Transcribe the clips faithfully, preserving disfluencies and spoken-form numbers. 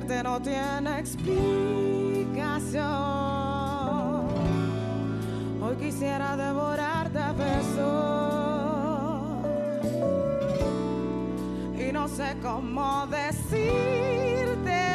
mente no tiene explicación. Hoy quisiera devorarte a besos y no sé cómo decírtelo.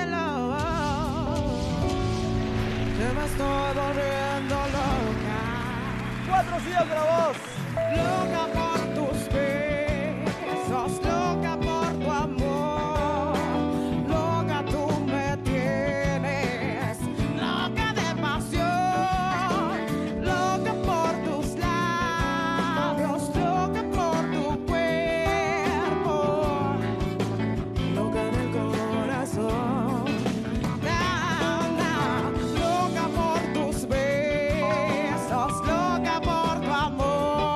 Que me estoy volviendo loca. Cuatro sillas de la voz. Loca por tus besos, loca por tu amor, loca tú me tienes, loca de pasión, loca por tus labios, loca por tu cuerpo, loca del corazón, na, na, loca por tus besos, loca por tu amor.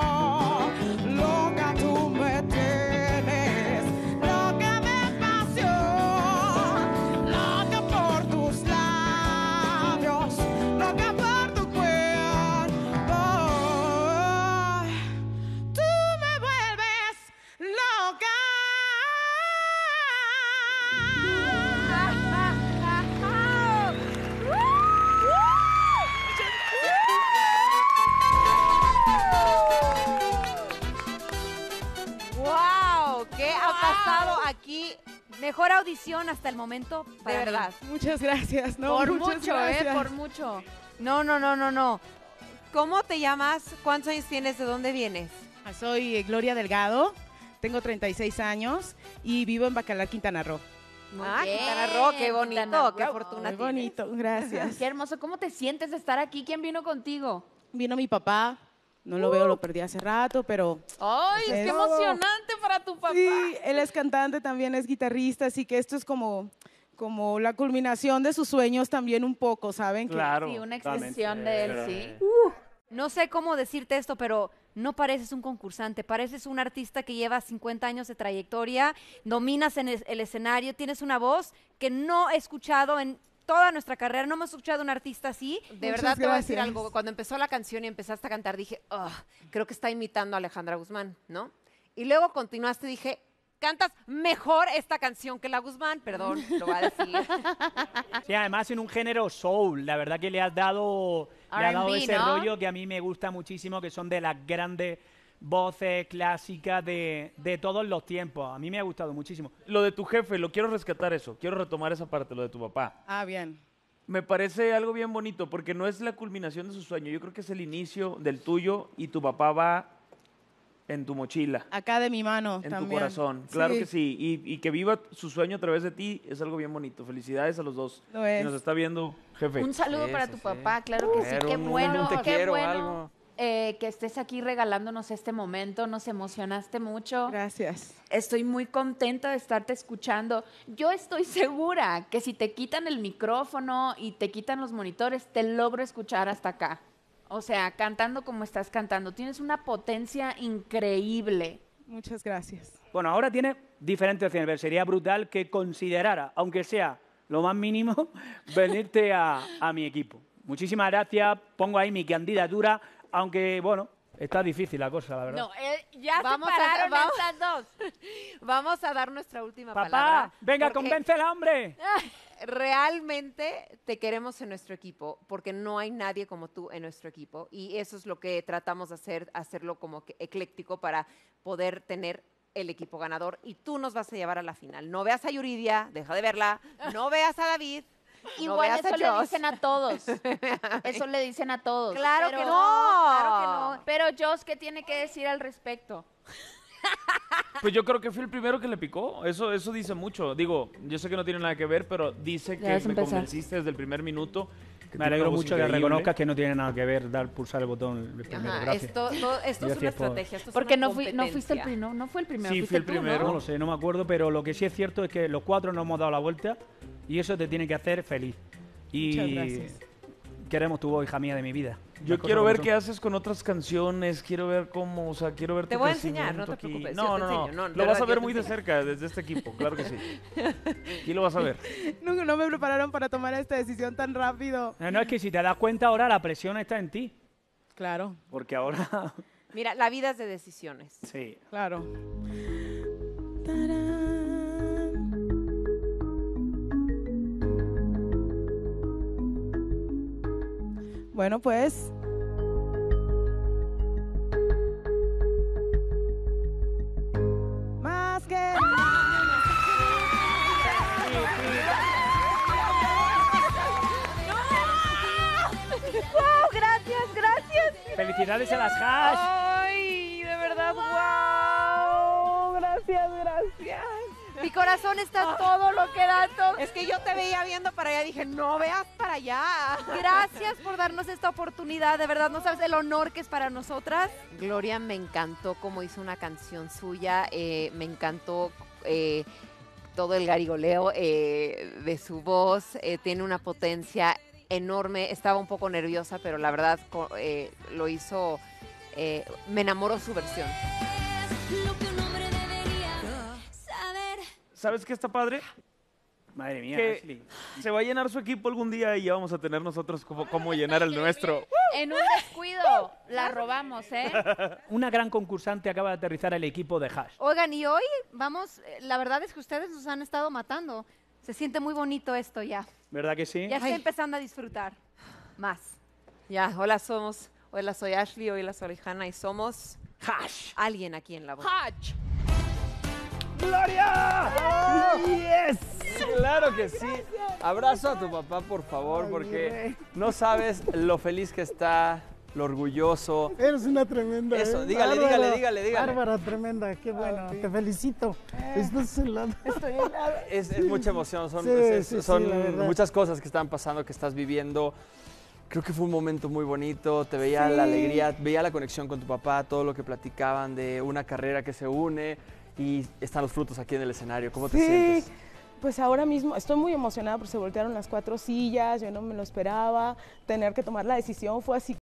Aquí, mejor audición hasta el momento, de verdad. Mí. Muchas gracias, ¿no? Por Muchas mucho, gracias. ¿eh? Por mucho. No, no, no, no, no. ¿Cómo te llamas? ¿Cuántos años tienes? ¿De dónde vienes? Soy Gloria Delgado, tengo treinta y seis años y vivo en Bacalar, Quintana Roo. Muy ah, bien. Quintana Roo, qué bonito, Quintana qué fortuna. Muy bonito, gracias. Qué hermoso. ¿Cómo te sientes de estar aquí? ¿Quién vino contigo? Vino mi papá. No lo uh. veo, lo perdí hace rato, pero... ¡Ay, es qué emocionante para tu papá! Sí, él es cantante, también es guitarrista, así que esto es como, como la culminación de sus sueños también un poco, ¿saben? Claro. Que, sí, una extensión de él, sí. Uh, no sé cómo decirte esto, pero no pareces un concursante, pareces un artista que lleva cincuenta años de trayectoria, dominas en el, el escenario, tienes una voz que no he escuchado en... toda nuestra carrera, no hemos escuchado a un artista así. De Muchas verdad gracias. Te voy a decir algo. Cuando empezó la canción y empezaste a cantar, dije, oh, creo que está imitando a Alejandra Guzmán, ¿no? Y luego continuaste y dije, cantas mejor esta canción que la Guzmán, perdón, lo voy a decir. Sí, además en un género soul, la verdad que le has dado, le has dado ese ¿no? rollo que a mí me gusta muchísimo, que son de las grandes voces clásicas de, de todos los tiempos. A mí me ha gustado muchísimo. Lo de tu jefe, lo quiero rescatar eso. Quiero retomar esa parte, lo de tu papá. Ah, bien. Me parece algo bien bonito, porque no es la culminación de su sueño. Yo creo que es el inicio del tuyo y tu papá va en tu mochila. Acá de mi mano en también. tu corazón. Claro sí. que sí. Y, y que viva su sueño a través de ti es algo bien bonito. Felicidades a los dos. Lo es. Que nos está viendo, jefe. Un saludo Sí, para sí, tu sí. papá, claro que sí. Pero Qué un- bueno, un te qué quiero, bueno. algo. Eh, que estés aquí regalándonos este momento, nos emocionaste mucho. Gracias. Estoy muy contenta de estarte escuchando. Yo estoy segura que si te quitan el micrófono y te quitan los monitores, te logro escuchar hasta acá. O sea, cantando como estás cantando. Tienes una potencia increíble. Muchas gracias. Bueno, ahora tiene diferentes opciones, pero sería brutal que considerara, aunque sea lo más mínimo, venirte a, a mi equipo. Muchísimas gracias, pongo ahí mi candidatura, aunque, bueno, está difícil la cosa, la verdad. No, eh, ya Vamos se a- pararon vamos- estas dos. Vamos a dar nuestra última Papá, palabra. venga, porque convéncela, hombre. Realmente te queremos en nuestro equipo, porque no hay nadie como tú en nuestro equipo. Y eso es lo que tratamos de hacer, hacerlo como que ecléctico para poder tener el equipo ganador. Y tú nos vas a llevar a la final. No veas a Yuridia, deja de verla. No veas a David. No Igual veas eso a le Josh. dicen a todos. Eso le dicen a todos. Claro Pero- que no, Claro que no. Pero Josh, ¿qué tiene que decir al respecto? Pues yo creo que fui el primero que le picó. Eso, eso dice mucho. Digo, yo sé que no tiene nada que ver, pero dice Ya que vas a me empezar. convenciste desde el primer minuto. que Me tiene alegro una voz mucho que increíble. reconozcas que no tiene nada que ver dar pulsar el botón de primero. Ajá, Gracias. esto, todo- esto es una Gracias por- estrategia. Esto es Porque una no, fui, no fuiste el competencia. primero, no fue el primero. Sí, fuiste fui el tú, primero. ¿no? No lo sé, no me acuerdo, pero lo que sí es cierto es que los cuatro nos hemos dado la vuelta y eso te tiene que hacer feliz. Y Muchas gracias. queremos tu voz, hija mía de mi vida. Yo Las quiero cosas ver como qué son. haces con otras canciones, quiero ver cómo, o sea, quiero ver Te tu voy a enseñar, no crecimiento te aquí. preocupes, No, yo te no, no, enseño, no, de lo vas verdad, a ver yo te muy de enseño. cerca desde este equipo, claro que sí. Aquí lo vas a ver. No, no me prepararon para tomar esta decisión tan rápido. No, no, es que si te das cuenta ahora la presión está en ti. Claro, Porque ahora... Mira, la vida es de decisiones. sí. claro. Bueno, pues... Más que... ¡Wow! Gracias, gracias. Felicidades a las Hash. Ay, de verdad, wow. Gracias, gracias. Mi corazón está todo lo que da. Todo. Es que yo te veía viendo para allá, dije, no veas para allá. Gracias por darnos esta oportunidad, de verdad, no sabes el honor que es para nosotras. Gloria, me encantó cómo hizo una canción suya, eh, me encantó eh, todo el garigoleo eh, de su voz, eh, tiene una potencia enorme, estaba un poco nerviosa, pero la verdad co- eh, lo hizo, eh, me enamoró su versión. ¿Sabes qué está padre? Madre mía, Que Ashley. se va a llenar su equipo algún día y ya vamos a tener nosotros como, cómo llenar el nuestro. En un descuido la robamos, ¿eh? Una gran concursante acaba de aterrizar el equipo de Hash. Oigan, y hoy vamos, eh, la verdad es que ustedes nos han estado matando. Se siente muy bonito esto ya. ¿Verdad que sí? Ya estoy Ay. empezando a disfrutar más. Ya, hola somos, hola soy Ashley, hola soy Hannah y somos Hash. alguien aquí en la voz. Hutch. ¡Gloria! ¡Yes! Claro que sí. Abrazo a tu papá, por favor, porque no sabes lo feliz que está, lo orgulloso. Eres una tremenda. Eso, ¿eh? dígale, Bárbara, dígale, dígale, dígale. Bárbara, tremenda, qué bueno. Te felicito. Estás en la... Es, es mucha emoción, son, Sí, es- sí, sí, son la verdad. muchas cosas que están pasando, que estás viviendo. Creo que fue un momento muy bonito, te veía Sí. la alegría, veía la conexión con tu papá, todo lo que platicaban de una carrera que se une y están los frutos aquí en el escenario. ¿Cómo te Sí, sientes? pues ahora mismo estoy muy emocionada porque se voltearon las cuatro sillas, yo no me lo esperaba, tener que tomar la decisión fue así